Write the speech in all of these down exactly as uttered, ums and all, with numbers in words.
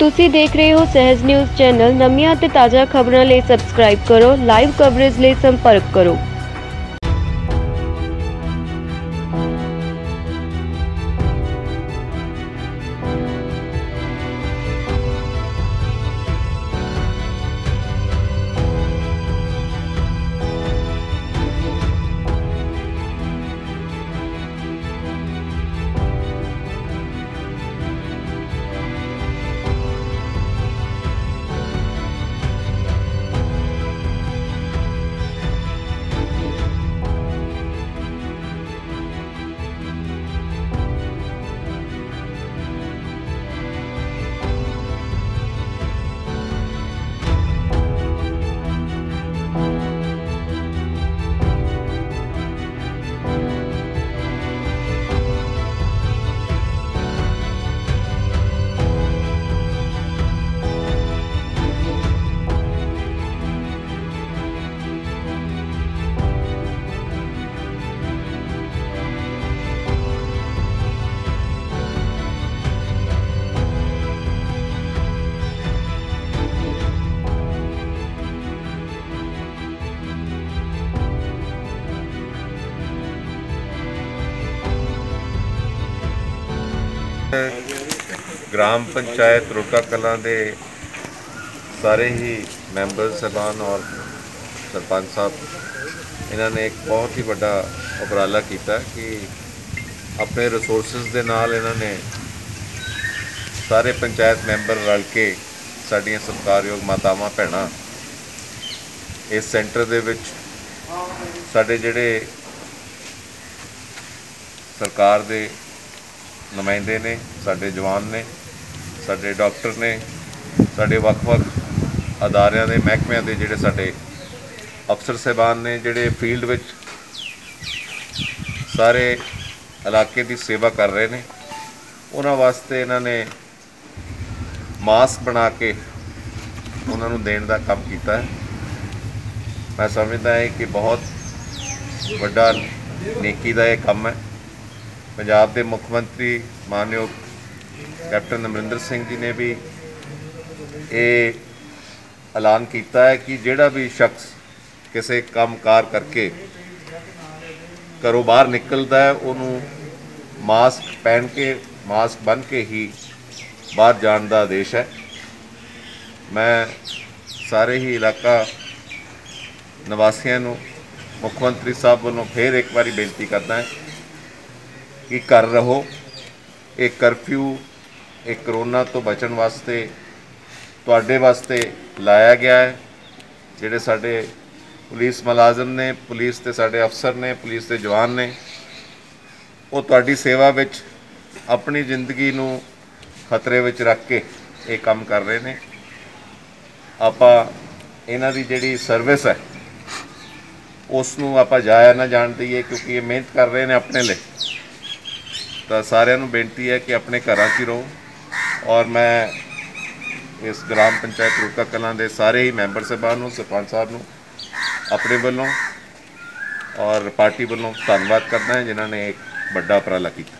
ਤੁਸੀਂ ਦੇਖ ਰਹੇ ਹੋ ਸਹਿਜ ਨਿਊਜ਼ ਚੈਨਲ। ਨਵੀਆਂ ਤੇ ਤਾਜ਼ਾ ਖਬਰਾਂ ਲਈ ਸਬਸਕ੍ਰਾਈਬ ਕਰੋ। ਲਾਈਵ ਕਵਰੇਜ ਲਈ ਸੰਪਰਕ ਕਰੋ। ग्राम पंचायत रुड़का कलां दे सारे ही मैंबर साहबान और सरपंच साहब इन्होंने एक बहुत ही बड़ा उपराला किया कि अपने रिसोर्सिस दे नाल इन्होंने सारे पंचायत मैंबर रल के साडियां सत्कारयोग मातावां भैणां इस सेंटर दे विच साडे जिहड़े सरकार दे नुमाइंदे ने, साडे जवान ने, साडे डॉक्टर ने, साडे वख-वख अदारियां दे महकमियां दे जिहड़े साडे अफसर साहबान ने जिहड़े फील्ड विच सारे इलाके की सेवा कर रहे हैं। उन्हां वास्ते इन्होंने मास्क बना के उन्होंने देने का काम किया है। मैं समझदा है कि बहुत वड्डा नेकी का यह काम है। पंजाब के मुख्यमंत्री मानयोग कैप्टन अमरिंदर सिंह जी ने भी ये ऐलान किया है कि जिहड़ा भी शख्स किसी काम कार करके घरों बाहर निकलता है उन्होंने मास्क पहन के मास्क बन के ही बाहर जाने का आदेश है। मैं सारे ही इलाका निवासियों को मुख्यमंत्री साहब वालों फिर एक बार बेनती करता है कि घर रहो। एक करफ्यू एक करोना तो बचन वास्ते तुहाडे वास्ते लाया गया है। जिहड़े साडे पुलिस मुलाजम ने, पुलिस के साडे अफसर ने, पुलिस के जवान ने, वो तुहाडी सेवा विच अपनी जिंदगी नूं खतरे विच रख के ये काम कर रहे हैं। आपां इन्हां दी जिहड़ी सर्विस है उसनूं आपां जाया ना जाण दईए क्योंकि ये मेहनत कर रहे हैं अपने लिए। तो सारिਆਂ ਨੂੰ बेनती है कि अपने घर च रहो। और मैं इस ग्राम पंचायत रुड़का कलां दे सारे ही मैंबर साहबान सरपंच साहब अपने वालों और पार्टी वालों धन्यवाद करता है जिन्होंने एक बड़ा उपराला किया।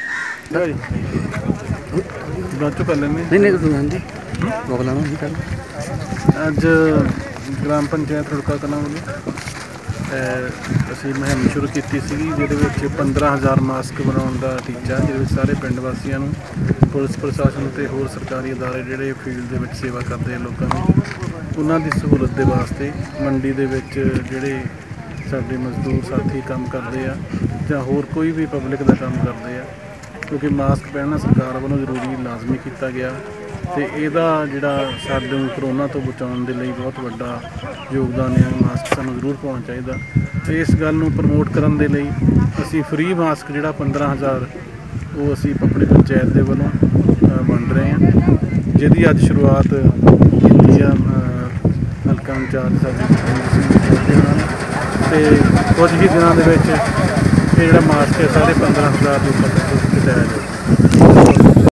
अज ग्राम पंचायत रुड़का कलां वालों असीं मुहिम शुरू की सी जिहदे पंद्रह हज़ार मास्क बनाने का टीचा जिहदे सारे पिंड वासियों पुलिस प्रशासन ते होर सरकारी अदारे जिहड़े फील्ड दे विच सेवा करते हैं लोगों की उन्हां दी सहूलत दे वास्ते मंडी दे विच जिहड़े साडे मजदूर साथी काम करते हैं जां होर कोई भी पब्लिक का काम करते हैं क्योंकि मास्क पहनना सरकार वालों जरूरी लाजमी किया गया तो यदा जिहड़ा साडे करोना तो बचाने के लिए बहुत वड्डा योगदान है। मास्क सानूं जरूर पाउणा चाहिए। तो इस गल नूं प्रमोट करन दे लई असीं फ्री मास्क जिहड़ा पंद्रह हज़ार वो असीं अपनी पंचायत दे वल्लों वंड रहे हैं, जिहदी अज शुरुआत कीती है हल्का इंचार्ज साडे ते कुछ ही दिनों दे विच ये जिहड़ा मास्क है साढ़े पंद्रह हज़ार जो तक पहुँचाया जाए।